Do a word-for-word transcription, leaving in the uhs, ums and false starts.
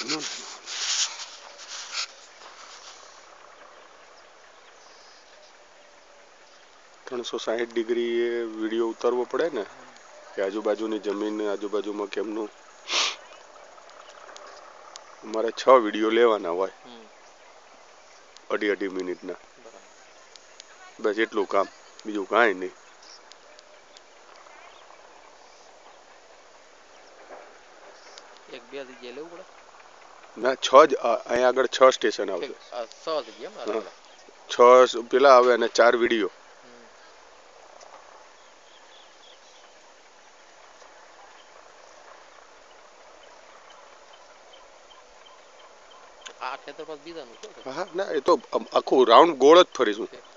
ત્રણસો સાહીઠ degree video ઉતારવો પડે ને કે આજુબાજુની જમીન આજુબાજુમાં કેમનું. અમારે છ વિડીયો લેવાના હોય અઢી અઢી મિનિટના. બસ એટલું કામ, બીજું કાંઈ નહીં. એક બે જગ્યાએ લેવું પડે ના છ જ અહીંયા આગળ છ સ્ટેશન આવશે. છ જગ્યા છ પેલા આવે અને ચાર વિડીયો. આ ખેતર પાસ બીજાનું છે. હા ના એ તો આખું રાઉન્ડ ગોળ જ ફરીશું.